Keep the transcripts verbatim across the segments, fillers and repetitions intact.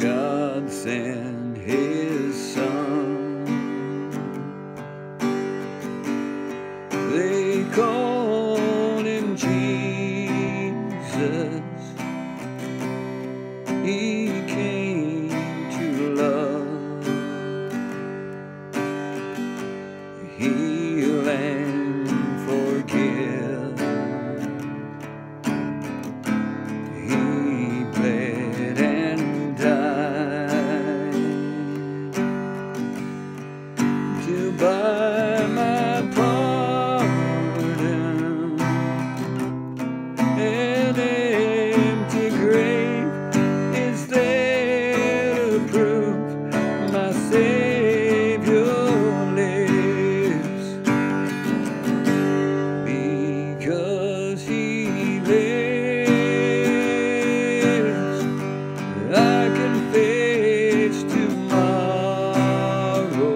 God sent His Son. They called Him Jesus. He came to love, heal and forgive. He bled and died to buy my pardon. An empty grave is there to prove my Savior lives, because He lives. I can face tomorrow,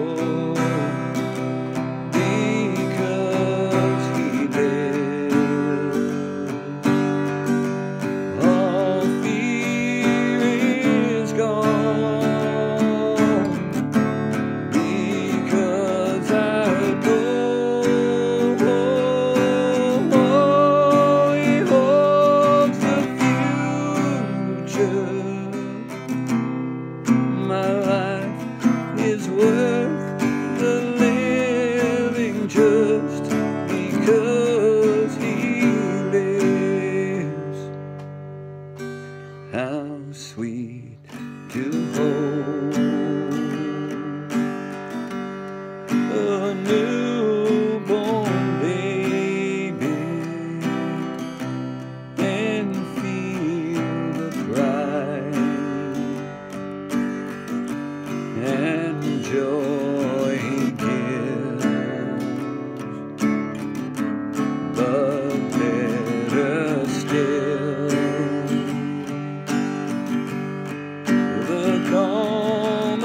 because He lives. All fear is gone, because I know He holds the future. My life is worth the living just because He lives. How sweet to hold a newborn baby and feel the pride and joy He gives. But better still, the calm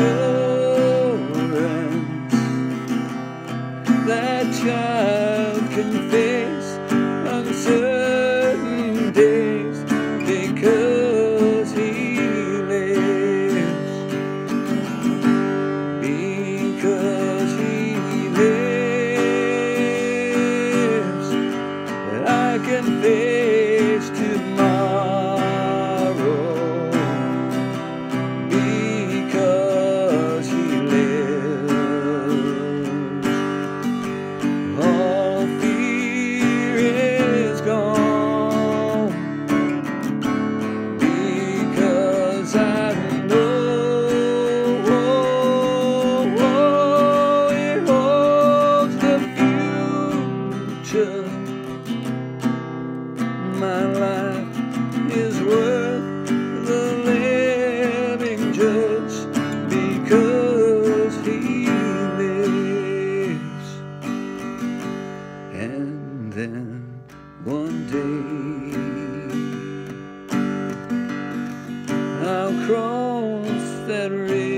assurance that child can face uncertain days, because He lives, because He lives. That I can face tomorrow, because He lives. All fear is gone, because I know He holds the future. My life is worth the living just because He lives. And then one day I'll cross that river